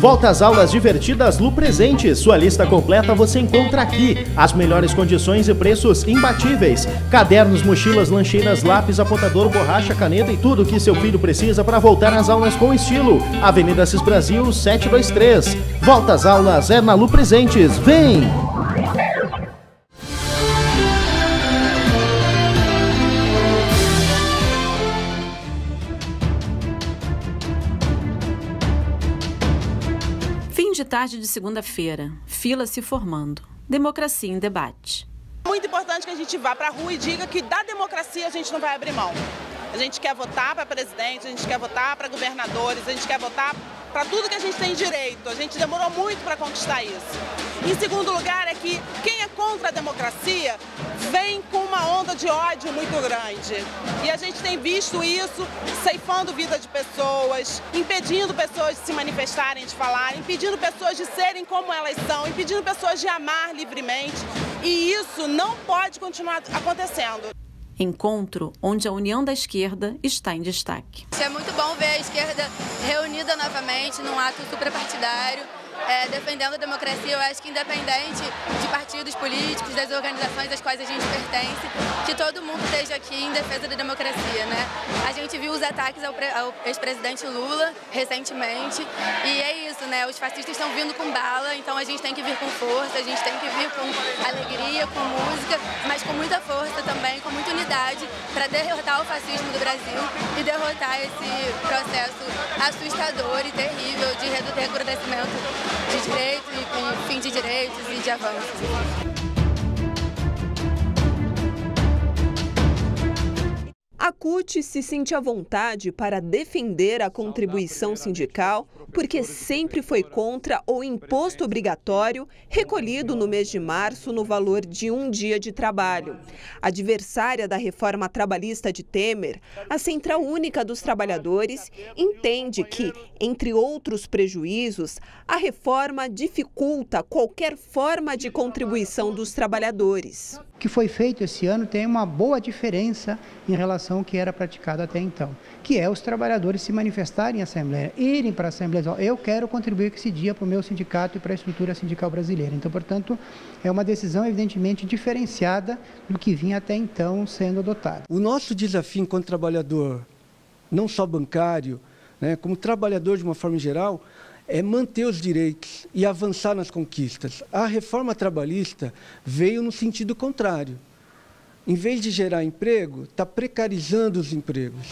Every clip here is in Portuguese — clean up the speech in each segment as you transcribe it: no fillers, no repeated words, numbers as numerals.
Volta às aulas divertidas Lu Presentes. Sua lista completa você encontra aqui. As melhores condições e preços imbatíveis. Cadernos, mochilas, lancheiras, lápis, apontador, borracha, caneta e tudo o que seu filho precisa para voltar às aulas com estilo. Avenida Assis Brasil, 723. Volta às aulas é na Lu Presentes. Vem! Fim de tarde de segunda-feira, fila se formando, democracia em debate. Muito importante que a gente vá para a rua e diga que da democracia a gente não vai abrir mão. A gente quer votar para presidente, a gente quer votar para governadores, a gente quer votar para tudo que a gente tem direito. A gente demorou muito para conquistar isso. Em segundo lugar é que quem é contra a democracia vem com uma onda de ódio muito grande. E a gente tem visto isso ceifando vida de pessoas, impedindo pessoas de se manifestarem, de falarem, impedindo pessoas de serem como elas são, impedindo pessoas de amar livremente. E isso não pode continuar acontecendo. Encontro onde a união da esquerda está em destaque. É muito bom ver a esquerda reunida novamente num ato suprapartidário, defendendo a democracia. Eu acho que independente de partidos políticos, das organizações às quais a gente pertence, que todo mundo esteja aqui em defesa da democracia, né? A gente viu os ataques ao ex-presidente Lula recentemente e é isso, né? Os fascistas estão vindo com bala, então a gente tem que vir com força, a gente tem que vir com alegria, com música, mas com muita força também, com muita unidade para derrotar o fascismo do Brasil e derrotar esse processo assustador e terrível de recrudescimento de direitos e com fim de direitos e de avanços. A CUT se sente à vontade para defender a contribuição sindical porque sempre foi contra o imposto obrigatório recolhido no mês de março no valor de um dia de trabalho. Adversária da reforma trabalhista de Temer, a Central Única dos Trabalhadores entende que, entre outros prejuízos, a reforma dificulta qualquer forma de contribuição dos trabalhadores. O que foi feito esse ano tem uma boa diferença em relação ao que era praticado até então, que é os trabalhadores se manifestarem em assembleia, irem para a assembleia, eu quero contribuir com esse dia para o meu sindicato e para a estrutura sindical brasileira. Então, portanto, é uma decisão evidentemente diferenciada do que vinha até então sendo adotado. O nosso desafio enquanto trabalhador, não só bancário, né, como trabalhador de uma forma geral, é manter os direitos e avançar nas conquistas. A reforma trabalhista veio no sentido contrário. Em vez de gerar emprego, está precarizando os empregos.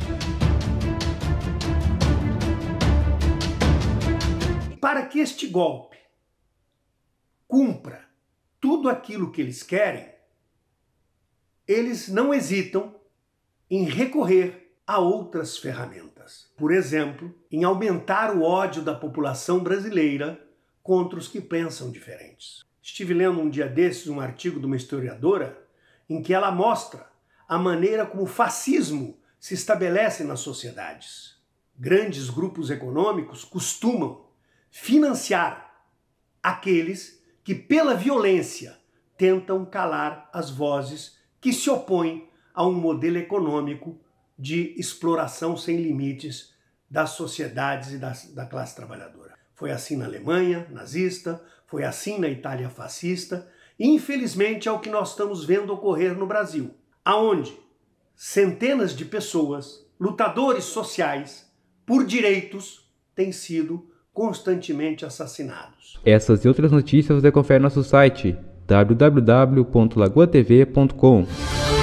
Para que este golpe cumpra tudo aquilo que eles querem, eles não hesitam em recorrer a outras ferramentas. Por exemplo, em aumentar o ódio da população brasileira contra os que pensam diferentes. Estive lendo um dia desses um artigo de uma historiadora em que ela mostra a maneira como o fascismo se estabelece nas sociedades. Grandes grupos econômicos costumam financiar aqueles que, pela violência, tentam calar as vozes que se opõem a um modelo econômico de exploração sem limites das sociedades e da classe trabalhadora. Foi assim na Alemanha nazista, foi assim na Itália fascista, e infelizmente é o que nós estamos vendo ocorrer no Brasil, aonde centenas de pessoas, lutadores sociais, por direitos, têm sido constantemente assassinados. Essas e outras notícias você confere no nosso site www.lagoatv.com.